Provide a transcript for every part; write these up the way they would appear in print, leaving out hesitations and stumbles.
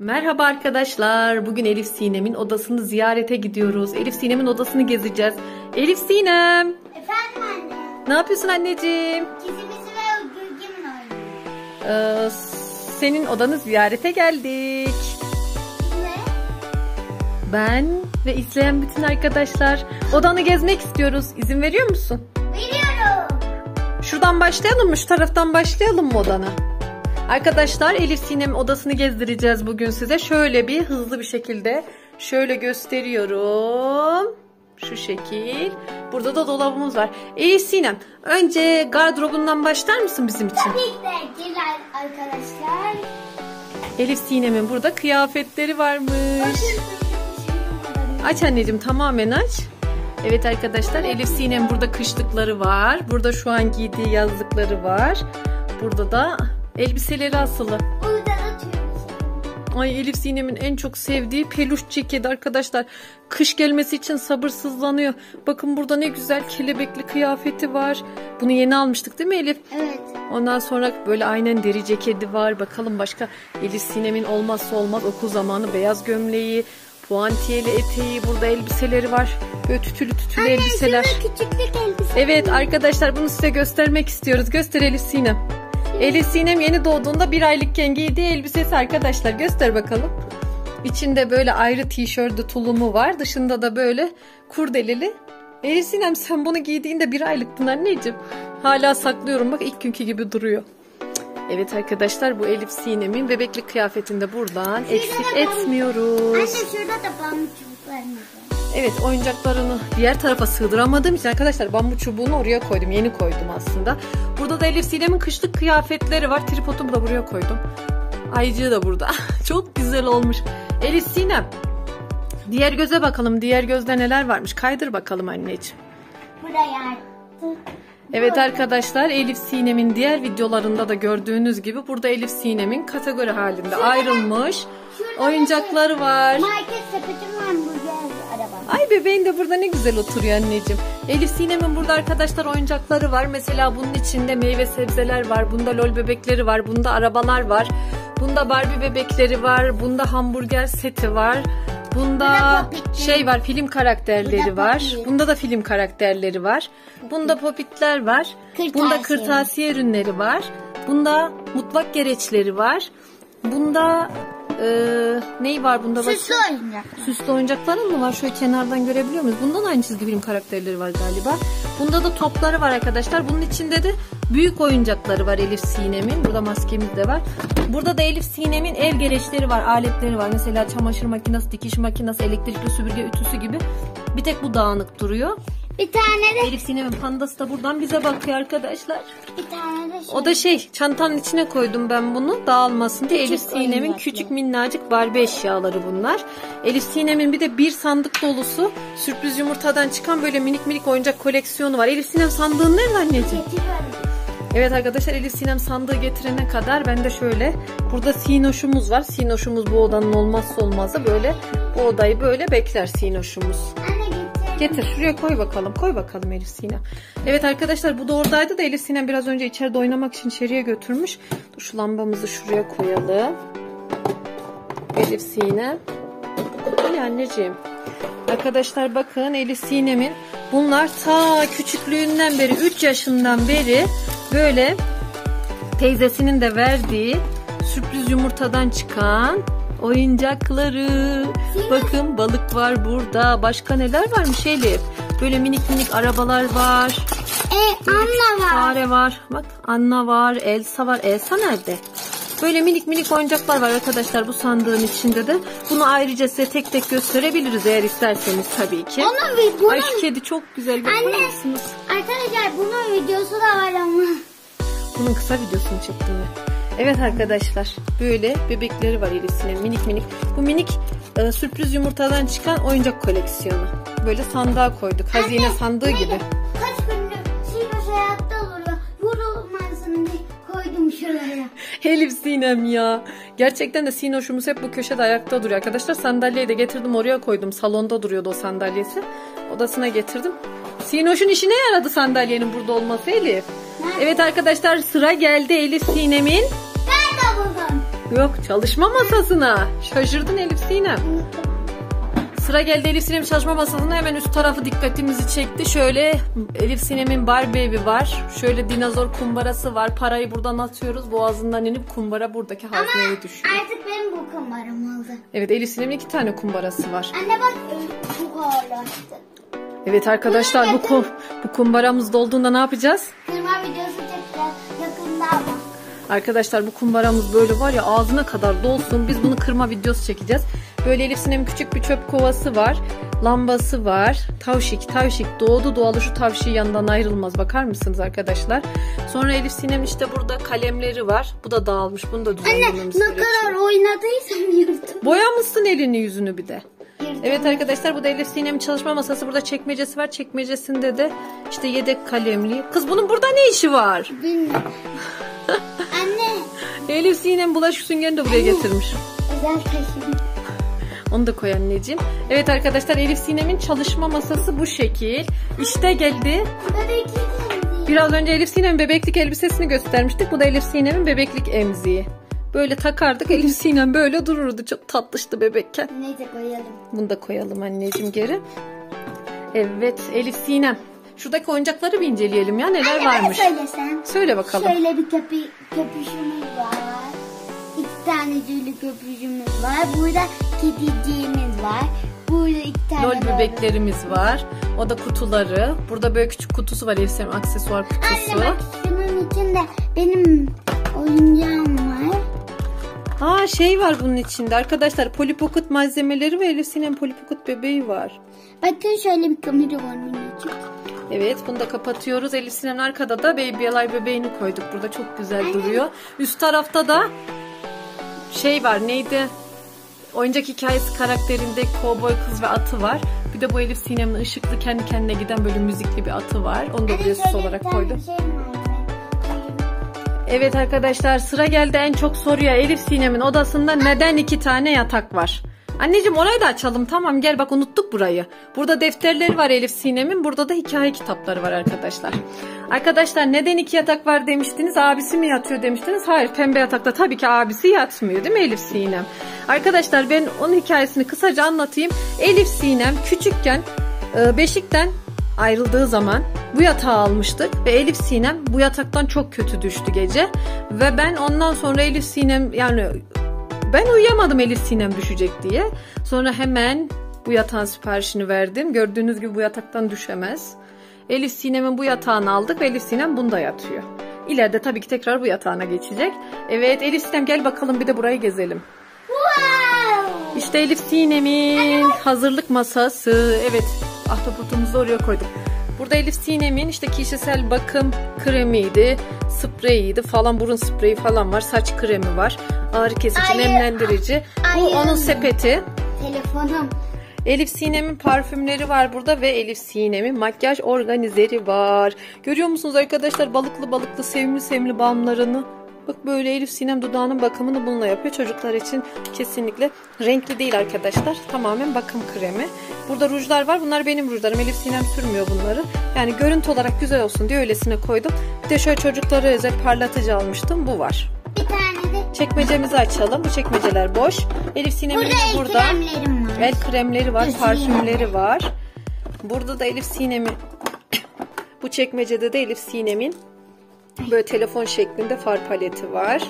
Merhaba arkadaşlar. Bugün Elif Sinem'in odasını ziyarete gidiyoruz. Elif Sinem'in odasını gezeceğiz. Elif Sinem. Efendim anne. Ne yapıyorsun anneciğim? Kizimizi ve Gülgüm'ün oynuyoruz. Senin odanı ziyarete geldik. Ne? Ben ve izleyen bütün arkadaşlar odanı gezmek istiyoruz. İzin veriyor musun? Veriyorum. Şuradan başlayalım mı? Şu taraftan başlayalım mı odana? Arkadaşlar Elif Sinem odasını gezdireceğiz bugün size. Şöyle bir hızlı bir şekilde şöyle gösteriyorum. Şu şekil. Burada da dolabımız var. Elif Sinem önce gardırobundan başlar mısın bizim için? Tabii ki de gelen arkadaşlar. Elif Sinem'in burada kıyafetleri varmış. Aç anneciğim, tamamen aç. Evet arkadaşlar, Elif Sinem burada kışlıkları var. Burada şu an giydiği yazlıkları var. Burada da elbiseleri asılı. Burada da tüyümüz. Ay, Elif Sinem'in en çok sevdiği peluş ceketi arkadaşlar. Kış gelmesi için sabırsızlanıyor. Bakın burada ne güzel kelebekli kıyafeti var. Bunu yeni almıştık değil mi Elif? Evet. Ondan sonra böyle aynen deri ceketi var. Bakalım başka Elif Sinem'in olmazsa olmaz okul zamanı beyaz gömleği, puantiyeli eteği, burada elbiseleri var. Böyle tütülü elbiseler. Anne küçüklük elbise. Evet arkadaşlar, bunu size göstermek istiyoruz. Göster Elif Sinem. Elif Sinem yeni doğduğunda 1 aylıkken giydiği elbisesi arkadaşlar. Göster bakalım. İçinde böyle ayrı tişörtü tulumu var. Dışında da böyle kurdeleli. Elif Sinem, sen bunu giydiğinde 1 aylıktın anneciğim. Hala saklıyorum, bak ilk günkü gibi duruyor. Evet arkadaşlar, bu Elif Sinem'in bebeklik kıyafetinde buradan eksik etmiyoruz. Anne şurada da bambu çubuklarımız var. Evet, oyuncaklarını diğer tarafa sığdıramadığım için arkadaşlar bambu çubuğunu oraya koydum. Yeni koydum aslında. Burada da Elif Sinem'in kışlık kıyafetleri var. Tripodumu da buraya koydum. Ayıcığı da burada. Çok güzel olmuş. Elif Sinem, diğer göze bakalım. Diğer gözde neler varmış? Kaydır bakalım anneciğim. Buraya. Evet arkadaşlar, Elif Sinem'in diğer videolarında da gördüğünüz gibi burada Elif Sinem'in kategori halinde ayrılmış oyuncakları var. Market sepetim var, burger araba. Ay, bebeğin de burada ne güzel oturuyor anneciğim. Elif Sinem'in burada arkadaşlar oyuncakları var. Mesela bunun içinde meyve sebzeler var. Bunda lol bebekleri var. Bunda arabalar var. Bunda Barbie bebekleri var. Bunda hamburger seti var. Bunda şey var, film karakterleri var. Bunda da film karakterleri var. Bunda popitler var. Bunda kırtasiye ürünleri var. Bunda mutfak gereçleri var. Bunda ney var bunda? Süslü oyuncaklar. Süslü oyuncakların mı var? Şöyle kenardan görebiliyor muyuz? Bundan aynı çizgi film karakterleri var galiba. Bunda da topları var arkadaşlar. Bunun içinde de büyük oyuncakları var Elif Sinem'in. Burada maskemiz de var. Burada da Elif Sinem'in ev gereçleri var, aletleri var. Mesela çamaşır makinesi, dikiş makinesi, elektrikli süpürge, ütüsü gibi. Bir tek bu dağınık duruyor. Bir tane de. Elif Sinem'in pandası da buradan bize bakıyor arkadaşlar. Bir tane de. O da çantanın içine koydum ben bunu dağılmasın diye. Küçük Elif Sinem'in oyuncaklar. küçük minnacık Barbie eşyaları bunlar. Elif Sinem'in bir de bir sandık dolusu sürpriz yumurtadan çıkan böyle minik minik oyuncak koleksiyonu var. Elif Sinem, sandığın nerede anneciğim? Evet arkadaşlar, Elif Sinem sandığı getirene kadar ben de şöyle, burada Sinoş'umuz var. Sinoş'umuz bu odanın olmazsa olmazı, böyle bu odayı böyle bekler Sinoş'umuz. Anne Getir şuraya, koy bakalım. Koy bakalım Elif Sinem. Evet arkadaşlar, bu da oradaydı da Elif Sinem biraz önce içeride oynamak için içeriye götürmüş. Dur, şu lambamızı şuraya koyalım. Elif Sinem. İyi anneciğim. Arkadaşlar bakın, Elif Sinem'in bunlar ta küçüklüğünden beri, 3 yaşından beri böyle teyzesinin de verdiği sürpriz yumurtadan çıkan oyuncakları. Bakın, balık var burada. Başka neler varmış Elif? Böyle minik minik arabalar var. Anna var. Fare var. Bak, Anna var. Elsa var. Elsa nerede? Böyle minik minik oyuncaklar var arkadaşlar bu sandığın içinde de. Bunu ayrıca size tek tek gösterebiliriz eğer isterseniz tabii ki. Ay, şu kedi çok güzel. Bakar mısınız? Arkadaşlar bunun videosu da var ama. Bunun kısa videosunu çektim ben. Evet arkadaşlar, böyle bebekleri var Elif Sinem, minik minik. Bu minik sürpriz yumurtadan çıkan oyuncak koleksiyonu. Böyle sandığa koyduk. Hazine sandığı gibi. Kaç gündür Sinoş hayatta duruyor. Yorulmasın diye koydum şuraya. Elif Sinem ya. Gerçekten de Sinoş'umuz hep bu köşede ayakta duruyor arkadaşlar. Sandalyeyi de getirdim oraya koydum. Salonda duruyordu o sandalyesi. Odasına getirdim. Sinoş'un işine yaradı sandalyenin burada olması Elif. Evet arkadaşlar, sıra geldi Elif Sinem'in. Ben de buldum. Yok, çalışma masasına. Şaşırdın Elif Sinem. Sıra geldi Elif Sinem'in çalışma masasına, hemen üst tarafı dikkatimizi çekti. Şöyle Elif Sinem'in Barbie evi var. Şöyle dinozor kumbarası var. Parayı buradan atıyoruz. Boğazından inip kumbara buradaki hazneye düşüyor. Artık benim bu kumbaram oldu. Evet, Elif Sinem'in 2 tane kumbarası var. Anne bak, çok ağırlaştı. Evet arkadaşlar, bu kumbaramız dolduğunda ne yapacağız? Kırma videosu çekeceğiz yakında ama. Arkadaşlar bu kumbaramız böyle var ya, ağzına kadar dolsun. Biz bunu kırma videosu çekeceğiz. Böyle Elif Sinem'in küçük bir çöp kovası var. Lambası var. Tavşik doğdu doğalı şu tavşiği yanından ayrılmaz. Bakar mısınız arkadaşlar? Sonra Elif Sinem işte burada kalemleri var. Bu da dağılmış. Bunu da düzenlememiz gerekiyor. Anne ne kadar oynadıysam yırttım. Boyamışsın elini yüzünü bir de. Evet arkadaşlar, bu da Elif Sinem'in çalışma masası. Burada çekmecesi var. Çekmecesinde de işte yedek kalemli. Kız bunun burada ne işi var? Bilmiyorum. Anne. Elif Sinem bulaşık süngerini de buraya getirmiş. Özel taşım. Onu da koy anneciğim. Evet arkadaşlar, Elif Sinem'in çalışma masası bu şekil. İşte geldi. Bebeklik emziği. Biraz önce Elif Sinem'in bebeklik elbisesini göstermiştik. Bu da Elif Sinem'in bebeklik emziği. Böyle takardık, Elif Sinem böyle dururdu. Çok tatlıştı bebekken. Neyse koyalım. Bunu da koyalım anneciğim geri. Evet Elif Sinem. Şuradaki oyuncakları bir inceleyelim ya, neler Anne, varmış. söylesem. Söyle bakalım. Şöyle bir köpüşümüz var. 2 tane tüylü köpüşümüz var. Burada kediciğimiz var. Burada 2 tane LOL bebeklerimiz var. O da kutuları. Burada böyle küçük kutusu var Elif Sinem'in, aksesuar kutusu. Anne bak, şunun içinde benim oyuncağım var. Aa, şey var bunun içinde arkadaşlar, Polly Pocket malzemeleri ve Elif Sinem Polly Pocket bebeği var. Bakın şöyle bir kamera var minicik. Evet, bunu da kapatıyoruz. Elif Sinem'in arkada da Baby Alive bebeğini koyduk. Burada çok güzel duruyor. Üst tarafta da şey var, neydi? Oyuncak hikayesi karakterinde kovboy kız ve atı var. Bir de bu Elif Sinem'in ışıklı kendi kendine giden böyle müzikli bir atı var. Onu da buraya süs olarak koydum. Evet arkadaşlar, sıra geldi en çok soruya. Elif Sinem'in odasında neden 2 tane yatak var? Anneciğim orayı da açalım. Tamam gel, bak unuttuk burayı. Burada defterleri var Elif Sinem'in. Burada da hikaye kitapları var arkadaşlar. Arkadaşlar neden 2 yatak var demiştiniz? Abisi mi yatıyor demiştiniz? Hayır, pembe yatakta tabii ki abisi yatmıyor değil mi Elif Sinem? Arkadaşlar ben onun hikayesini kısaca anlatayım. Elif Sinem küçükken beşikten ayrıldığı zaman bu yatağı almıştık ve Elif Sinem bu yataktan çok kötü düştü gece. Ve ben ondan sonra Elif Sinem, yani ben uyuyamadım Elif Sinem düşecek diye. Sonra hemen bu yatağın siparişini verdim. Gördüğünüz gibi bu yataktan düşemez. Elif Sinem'in bu yatağını aldık ve Elif Sinem bunda yatıyor. İleride tabii ki tekrar bu yatağına geçecek. Evet Elif Sinem gel bakalım, bir de burayı gezelim. Wow! İşte Elif Sinem'in hazırlık masası. Evet, ahtapotumuzu oraya koyduk. Burada Elif Sinem'in işte kişisel bakım kremiydi, spreyiydi falan, burun spreyi falan var, saç kremi var, ağrı kesici, nemlendirici. Bu onun sepeti. Telefonum. Elif Sinem'in parfümleri var burada ve Elif Sinem'in makyaj organizeri var. Görüyor musunuz arkadaşlar, balıklı balıklı sevimli sevimli balmlarını? Bak böyle Elif Sinem dudağının bakımını bununla yapıyor. Çocuklar için kesinlikle renkli değil arkadaşlar. Tamamen bakım kremi. Burada rujlar var. Bunlar benim rujlarım. Elif Sinem sürmüyor bunları. Yani görüntü olarak güzel olsun diye öylesine koydum. Bir de şöyle çocuklara özel parlatıcı almıştım. Bu var. Bir tane de. Çekmecemizi açalım. Bu çekmeceler boş. Elif Sinem'in Burada el kremlerim var. El kremleri var. Parfümleri var. Burada da Elif Sinem'in bu çekmecede de Elif Sinem'in böyle telefon şeklinde far paleti var.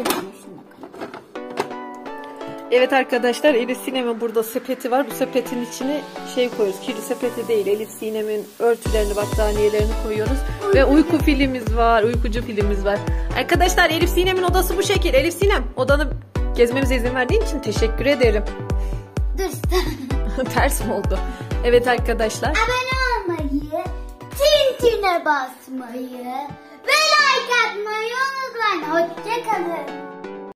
Evet arkadaşlar, Elif Sinem'in burada sepeti var. Bu sepetin içine şey koyuyoruz. Kirli sepeti değil. Elif Sinem'in örtülerini, battaniyelerini koyuyoruz. Ve uyku filimiz var. Uykucu filimiz var. Arkadaşlar Elif Sinem'in odası bu şekil. Elif Sinem, odanı gezmemize izin verdiğin için teşekkür ederim. Dur. Ters mi oldu? Evet arkadaşlar. Abone olmayı, tintine basmayı ve like atmayı unutmayın. Hoşçakalın.